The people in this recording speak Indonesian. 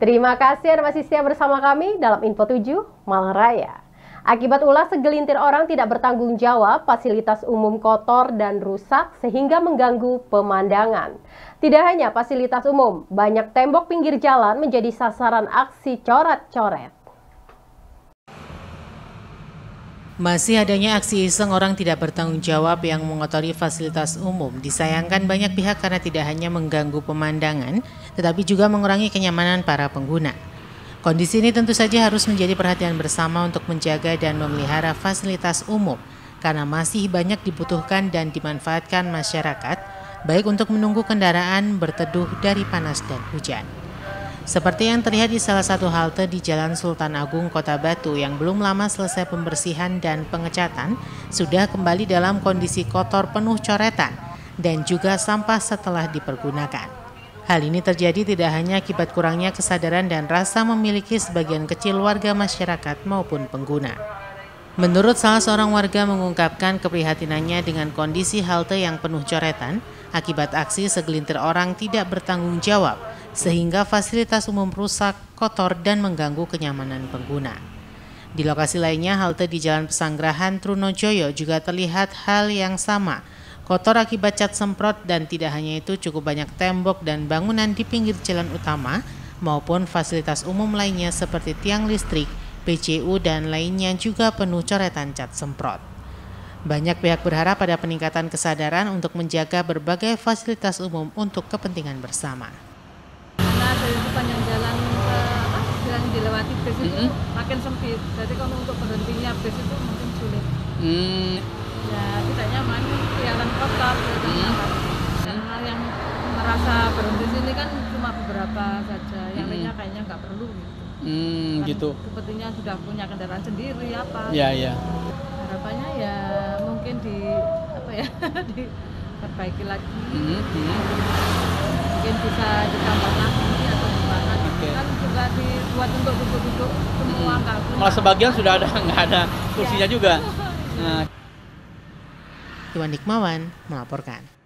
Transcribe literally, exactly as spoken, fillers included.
Terima kasih Anda masih setia bersama kami dalam Info tujuh Malang Raya. Akibat ulah segelintir orang tidak bertanggung jawab, fasilitas umum kotor dan rusak sehingga mengganggu pemandangan. Tidak hanya fasilitas umum, banyak tembok pinggir jalan menjadi sasaran aksi coret-coret. Masih adanya aksi iseng orang tidak bertanggung jawab yang mengotori fasilitas umum. Disayangkan banyak pihak karena tidak hanya mengganggu pemandangan, tetapi juga mengurangi kenyamanan para pengguna. Kondisi ini tentu saja harus menjadi perhatian bersama untuk menjaga dan memelihara fasilitas umum, karena masih banyak dibutuhkan dan dimanfaatkan masyarakat, baik untuk menunggu kendaraan, berteduh dari panas dan hujan. Seperti yang terlihat di salah satu halte di Jalan Sultan Agung, Kota Batu yang belum lama selesai pembersihan dan pengecatan, sudah kembali dalam kondisi kotor penuh coretan dan juga sampah setelah dipergunakan. Hal ini terjadi tidak hanya akibat kurangnya kesadaran dan rasa memiliki sebagian kecil warga masyarakat maupun pengguna. Menurut salah seorang warga mengungkapkan keprihatinannya dengan kondisi halte yang penuh coretan akibat aksi segelintir orang tidak bertanggung jawab, sehingga fasilitas umum rusak, kotor, dan mengganggu kenyamanan pengguna. Di lokasi lainnya, halte di Jalan Pesanggerahan Trunojoyo juga terlihat hal yang sama. Kotor akibat cat semprot, dan tidak hanya itu, cukup banyak tembok dan bangunan di pinggir jalan utama maupun fasilitas umum lainnya seperti tiang listrik, P C U, dan lainnya juga penuh coretan cat semprot. Banyak pihak berharap pada peningkatan kesadaran untuk menjaga berbagai fasilitas umum untuk kepentingan bersama. Dari sepanjang jalan ke apa, jalan dilewati bus itu mm -hmm. makin sempit. Jadi kalau untuk berhentinya bus itu mungkin sulit. Mm. Ya tidak nyaman, jalan kotor. Mm -hmm. Dan hal yang merasa berhenti sini kan cuma beberapa saja. Yang mm -hmm. lainnya kayaknya nggak perlu gitu. Mm, kan gitu. Sepertinya sudah punya kendaraan sendiri apa. Iya iya. Harapannya ya mungkin di apa ya diperbaiki lagi. Mm -hmm. Mungkin bisa ditambah lagi atau gimana. Okay. Kan juga dibuat untuk duduk-duduk semua nggak hmm. Malah sebagian sudah ada nggak ada kursinya ya. juga. Nah. Iwan Hikmawan melaporkan.